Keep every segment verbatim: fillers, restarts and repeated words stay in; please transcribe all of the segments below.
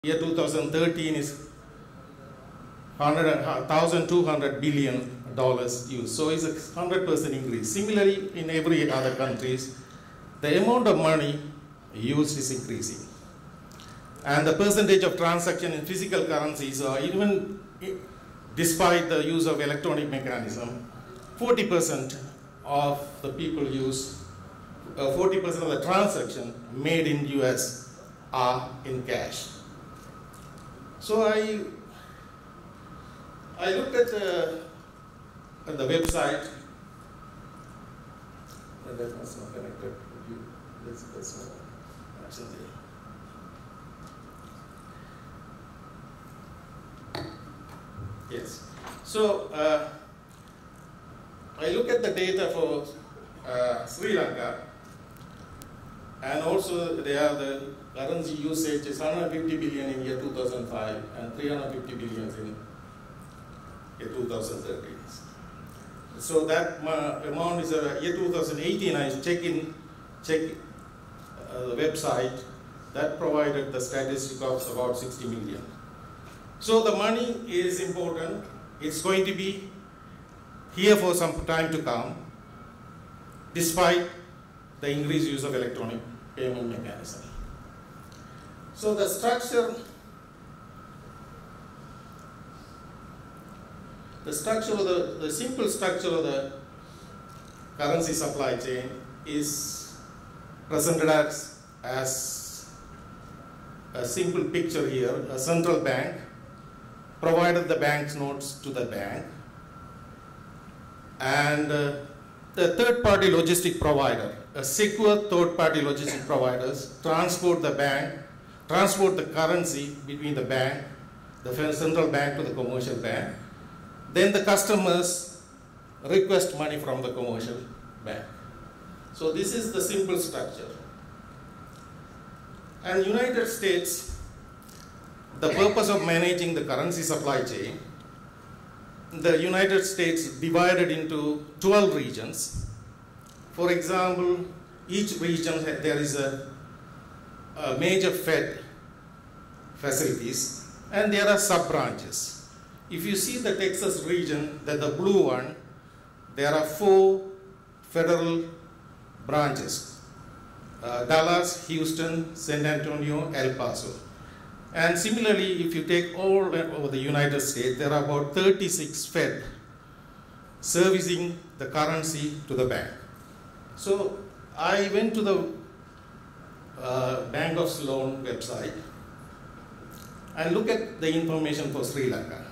Year two thousand thirteen is one thousand two hundred billion dollars used. So it's a one hundred percent increase. Similarly, in every other countries, the amount of money used is increasing. And the percentage of transaction in physical currencies are even despite the use of electronic mechanism, forty percent of the people use, uh, forty percent of the transaction made in U S are in cash. So I, I looked at the, at the website, and that was not connected with you. That's, that's not actually. Yes. So uh, I look at the data for uh, Sri Lanka, and also they have the currency usage is one hundred fifty billion in year two thousand five and three hundred fifty billion in year two thousand thirteen. So that amount is uh, year two thousand eighteen. I check in check uh, the website that provided the statistic of about sixty million. So the money is important. It's going to be here for some time to come, despite the increased use of electronic payment mechanism. So the structure, the structure of the, the simple structure of the currency supply chain is presented as, as a simple picture here. A central bank provided the bank's notes to the bank, and uh, the third-party logistic provider, a secure third-party logistic providers transport the bank, transport the currency between the bank, the central bank to the commercial bank. Then the customers request money from the commercial bank. So this is the simple structure. And United States, the purpose of managing the currency supply chain, the United States divided into twelve regions. For example, each region there is a, a major Fed facilities, and there are sub-branches. If you see the Texas region, that the blue one, there are four federal branches: uh, Dallas, Houston, San Antonio, El Paso. And similarly, if you take all over the United States, there are about thirty-six Fed servicing the currency to the bank. So I went to the uh, Bank of Ceylon website and look at the information for Sri Lanka.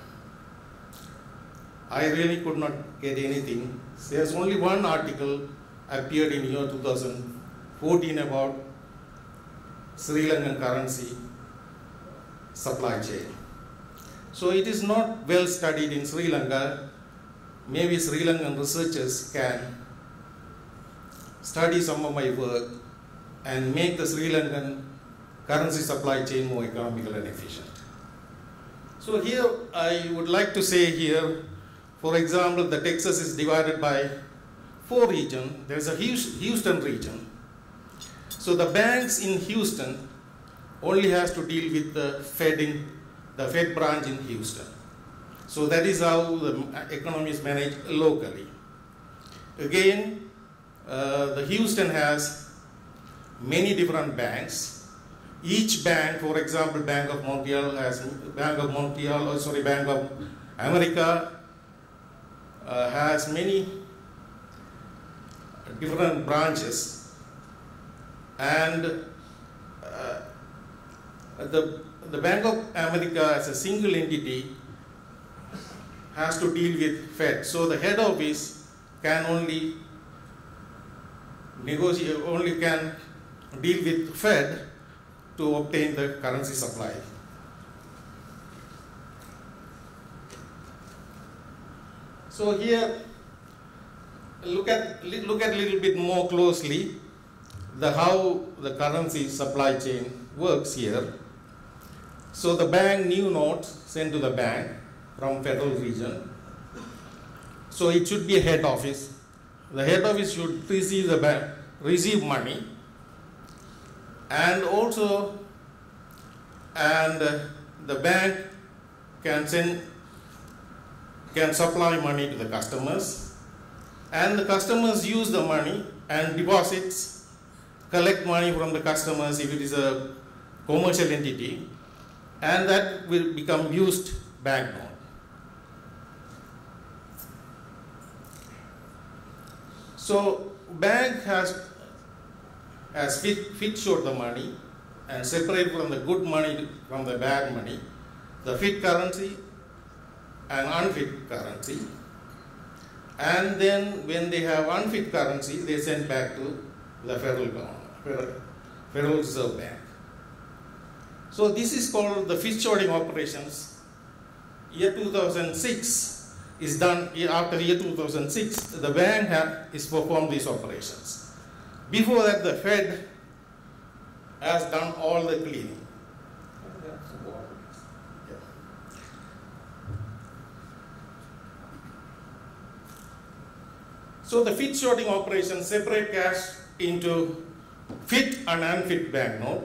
I really could not get anything. There's only one article appeared in year two thousand fourteen about Sri Lankan currency supply chain. So it is not well studied in Sri Lanka. Maybe Sri Lankan researchers can study some of my work and make the Sri Lankan currency supply chain more economical and efficient. So here I would like to say here, for example, the Texas is divided by four regions. There is a Houston region. So the banks in Houston only has to deal with the Fed in the Fed branch in Houston. So that is how the economy is managed locally. Again, uh, the Houston has many different banks. Each bank, for example, Bank of Montreal has Bank of Montreal, or sorry, Bank of America uh, has many different branches, and uh, The, the Bank of America as a single entity has to deal with Fed. So the head office can only negotiate, only can deal with Fed to obtain the currency supply. So here, look at, look at a little bit more closely the how the currency supply chain works here. So the bank new notes sent to the bank from federal region. So it should be a head office. The head office should receive the bank, receive money, and also and uh, the bank can send, can supply money to the customers, and the customers use the money and deposits, collect money from the customers if it is a commercial entity, and that will become used banknote. So bank has, has fit, fit showed the money and separate from the good money from the bad money, the fit currency and unfit currency. And then when they have unfit currency, they send back to the federal government, Federal Reserve Bank. So this is called the fit shorting operations. Year two thousand six is done. After year two thousand six, the bank have, is performed these operations. Before that, the Fed has done all the cleaning. So the fit shorting operations separate cash into fit and unfit banknote.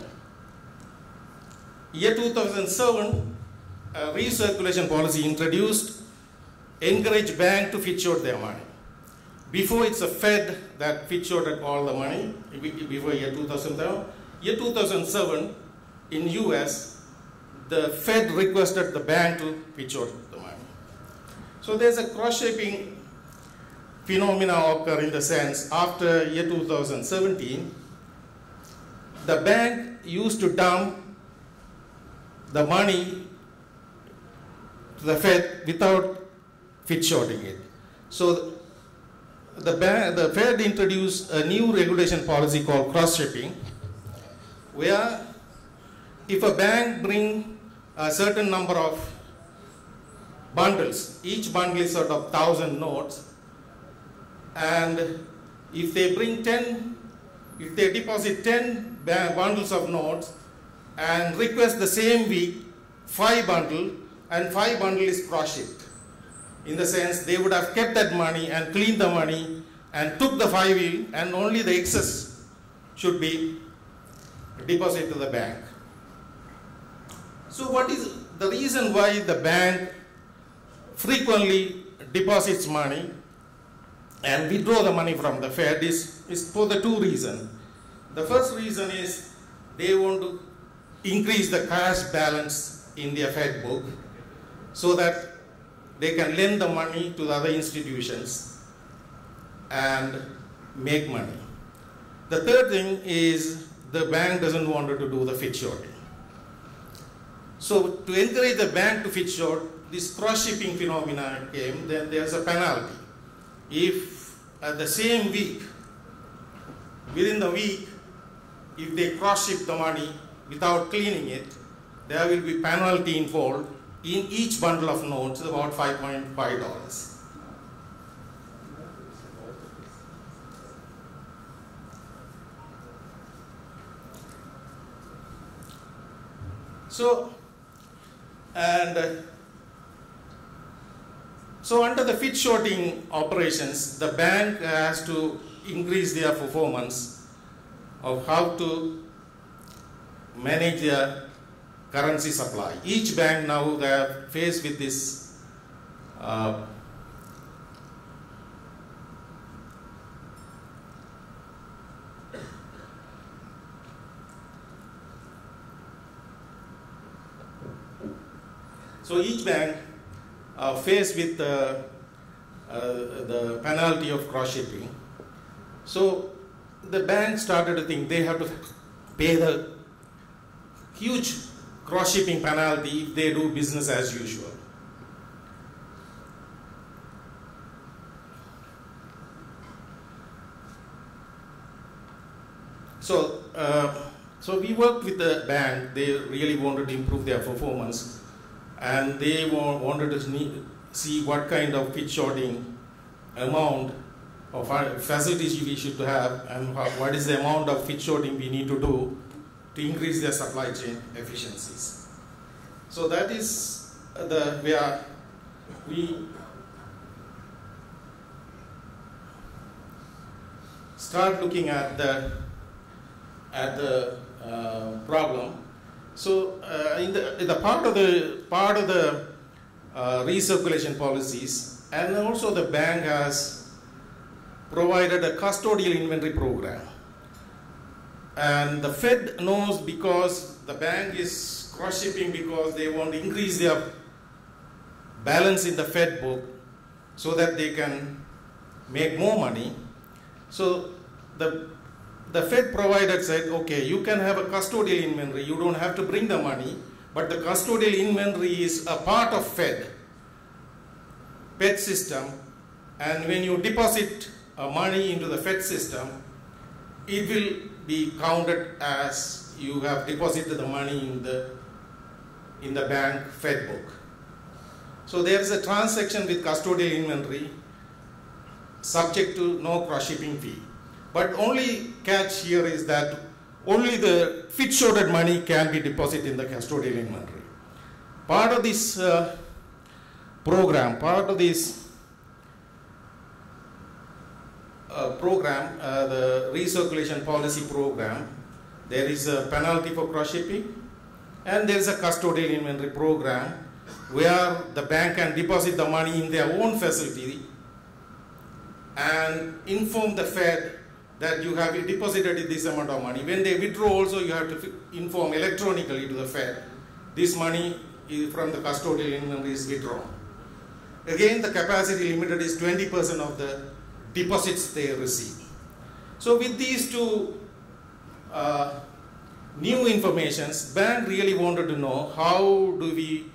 Year two thousand seven, a recirculation policy introduced, encourage bank to fit short their money. Before it's a Fed that fit shorted all the money, before year two thousand seven. Year two thousand seven, in U S, the Fed requested the bank to fit short the money. So there's a cross-shaping phenomena occur in the sense, after year two thousand seventeen, the bank used to dump the money to the Fed without fit shorting it. So the, bank, the Fed introduced a new regulation policy called cross-shipping, where if a bank bring a certain number of bundles, each bundle is sort of thousand notes, and if they bring ten, if they deposit ten bundles of notes and request the same week five bundle, and five bundle is cross-shipped. In the sense, they would have kept that money and cleaned the money and took the five in, and only the excess should be deposited to the bank. So what is the reason why the bank frequently deposits money and withdraw the money from the Fed is, is for the two reasons. The first reason is they want to increase the cash balance in their Fed book so that they can lend the money to the other institutions and make money. The third thing is the bank doesn't want to do the fit shorting. So to encourage the bank to fit short, this cross-shipping phenomena came, then there's a penalty. If at the same week, within the week, if they cross-ship the money without cleaning it, there will be penalty involved in each bundle of notes, about five point five dollars. So, and uh, so under the fit shorting operations, the bank has to increase their performance of how to manage their currency supply. Each bank now, they are faced with this uh, so each bank uh, faced with uh, uh, the penalty of cross-shipping. So the bank started to think they have to pay the huge cross-shipping penalty if they do business as usual. So, uh, so we worked with the bank. They really wanted to improve their performance, and they wanted to see what kind of fit shorting amount of facilities we should have, and what is the amount of fit shorting we need to do to increase their supply chain efficiencies. So that is the where we start looking at the at the uh, problem, So uh, in, the, in the part of the part of the uh, recirculation policies, and also the bank has provided a custodial inventory program. And the Fed knows, because the bank is cross shipping because they want to increase their balance in the Fed book so that they can make more money. So the, the Fed provider said, okay, you can have a custodial inventory, you don't have to bring the money, but the custodial inventory is a part of Fed, Fed system, and when you deposit uh, money into the Fed system, it will be counted as you have deposited the money in the, in the bank Fed book. So there is a transaction with custodial inventory subject to no cross-shipping fee. But only catch here is that only the fit-shorted money can be deposited in the custodial inventory. Part of this uh, program, part of this uh, program, uh, the recirculation policy program, there is a penalty for cross-shipping, and there is a custodial inventory program where the bank can deposit the money in their own facility and inform the Fed that you have deposited this amount of money. When they withdraw also, you have to inform electronically to the Fed, this money is from the custodial inventory is withdrawn. Again, the capacity limited is twenty percent of the deposits they receive. So with these two uh, new informations, bank really wanted to know how do we